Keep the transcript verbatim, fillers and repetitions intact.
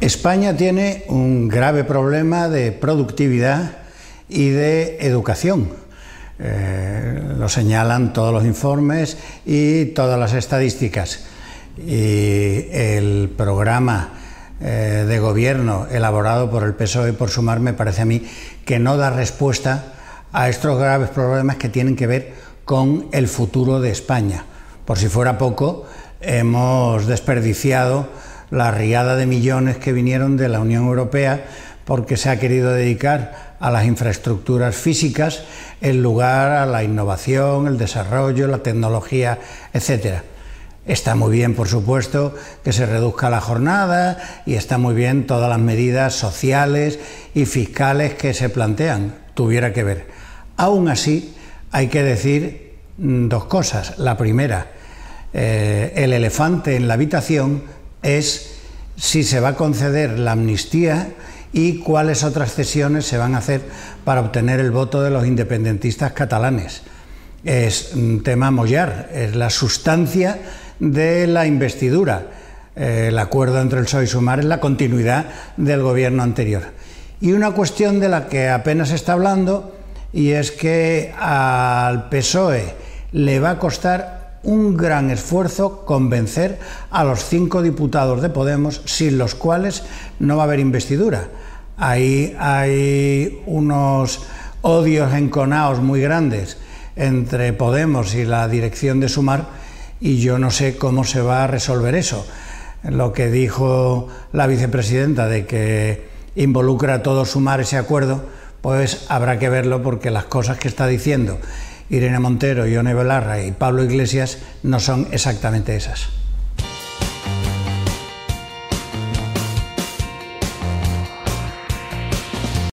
España tiene un grave problema de productividad y de educación. Eh, lo señalan todos los informes y todas las estadísticas. Y el programa eh, de gobierno elaborado por el P S O E, por Sumar, me parece a mí que no da respuesta a estos graves problemas que tienen que ver con el futuro de España. Por si fuera poco, hemos desperdiciado la riada de millones que vinieron de la Unión Europea porque se ha querido dedicar a las infraestructuras físicas en lugar a la innovación, el desarrollo, la tecnología, etcétera. Está muy bien, por supuesto, que se reduzca la jornada y está muy bien todas las medidas sociales y fiscales que se plantean, tuviera que ver. Aún así, hay que decir dos cosas. La primera, eh, el elefante en la habitación es si se va a conceder la amnistía y cuáles otras cesiones se van a hacer para obtener el voto de los independentistas catalanes. Es un tema mollar, es la sustancia de la investidura. Eh, el acuerdo entre el P S O E y Sumar es la continuidad del gobierno anterior. Y una cuestión de la que apenas se está hablando, y es que al P S O E le va a costar un gran esfuerzo convencer a los cinco diputados de Podemos, sin los cuales no va a haber investidura. Ahí hay unos odios enconados muy grandes entre Podemos y la dirección de Sumar, y yo no sé cómo se va a resolver eso. Lo que dijo la vicepresidenta de que involucra a todo Sumar ese acuerdo, pues habrá que verlo, porque las cosas que está diciendo Irene Montero, Ione Belarra y Pablo Iglesias no son exactamente esas.